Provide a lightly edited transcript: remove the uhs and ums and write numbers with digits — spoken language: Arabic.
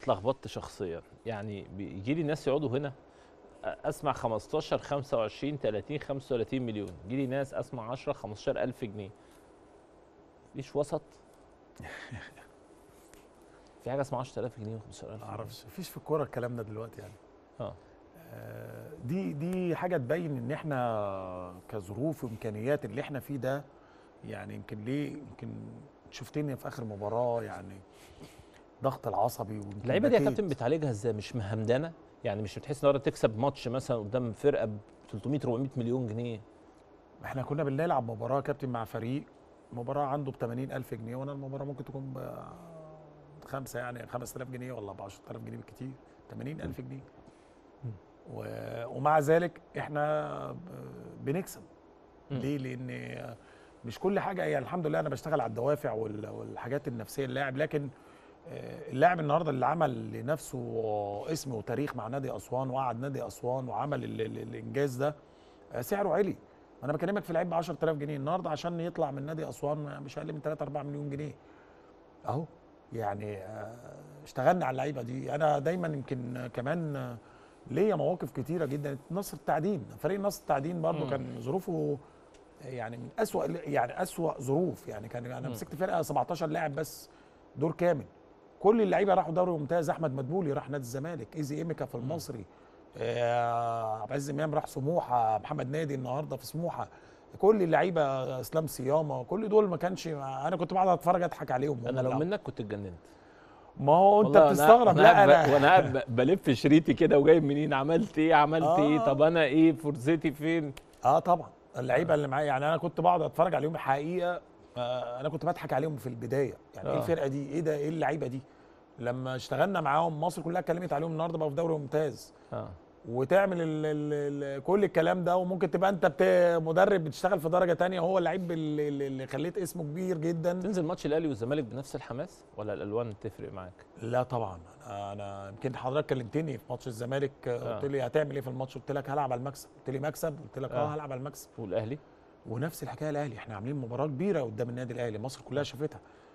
اتلخبطت شخصيا، يعني بيجي لي ناس يقعدوا هنا اسمع 15 25 30 35 مليون، يجي لي ناس اسمع 10 15 الف جنيه. مفيش وسط؟ في حاجه اسمها 10000 جنيه و15000 ما جنيه؟ اعرفش، مفيش في الكوره الكلام ده دلوقتي يعني. اه دي حاجه تبين ان احنا كظروف وامكانيات اللي احنا فيه ده. يعني يمكن شفتني في اخر مباراه، يعني ضغط العصبي ويمكن اللعيبه دي يا بكيت. كابتن بتعالجها ازاي؟ مش مهمدانه؟ يعني مش بتحس النهارده تكسب ماتش مثلا قدام فرقه ب 300 400 مليون جنيه؟ احنا كنا بنلعب مباراه يا كابتن مع فريق، مباراه عنده ب 80000 جنيه، وانا المباراه ممكن تكون بخمسه، يعني 5000 جنيه ولا ب 10000 جنيه بالكتير. 80000 جنيه. ومع ذلك احنا بنكسب. ليه؟ لان مش كل حاجه، يعني الحمد لله انا بشتغل على الدوافع والحاجات النفسيه للاعب، لكن اللاعب النهارده اللي عمل لنفسه اسم وتاريخ مع نادي اسوان، وقعد نادي اسوان وعمل الانجاز ده، سعره عالي. انا بكلمك في لعيب ب 10000 جنيه النهارده عشان يطلع من نادي اسوان مش اقل من 3 4 مليون جنيه اهو. يعني اشتغلنا على اللعيبه دي. انا دايما يمكن كمان ليا مواقف كتيره جدا. نصر التعدين، فريق نصر التعدين برضو كان ظروفه يعني من اسوأ ظروف. يعني كان انا مسكت فرقه 17 لاعب بس دور كامل، كل اللعيبه راحوا دوري ممتاز. احمد مدبولي راح نادي الزمالك، ايزي ايميكا في المصري، عبد العزيز امام راح سموحه، محمد نادي النهارده في سموحه، كل اللعيبه، اسلام صيامه، كل دول ما كانش. انا كنت بقعد اتفرج اضحك عليهم انا وهم لو بيلعبوا. منك كنت اتجننت. ما هو انت والله بتستغرب. لا وانا انا قاعد بلف شريطي كده وجايب منين، عملت ايه عملت ايه، طب انا ايه فرصتي فين؟ طبعا اللعيبه اللي معايا، يعني انا كنت بقعد اتفرج عليهم الحقيقه. انا كنت بضحك عليهم في البدايه، يعني ايه الفرقه دي، ايه ده، ايه اللعيبه دي. لما اشتغلنا معاهم مصر كلها اتكلمت عليهم، النهارده بقوا في دوري ممتاز. وتعمل كل الكلام ده، وممكن تبقى انت مدرب بتشتغل في درجه تانية، هو اللعيب اللي خليت اسمه كبير جدا. تنزل ماتش الاهلي والزمالك بنفس الحماس ولا الالوان تفرق معاك؟ لا طبعا. انا يمكن حضرتك كلمتني في ماتش الزمالك، قلت لي هتعمل ايه في الماتش، قلت لك هلعب على المكسب، قلت لي مكسب، قلت لك هلعب على المكسب. والاهلي ونفس الحكايه الاهلي، احنا عاملين مباراه كبيره قدام النادي الاهلي، مصر كلها شافتها.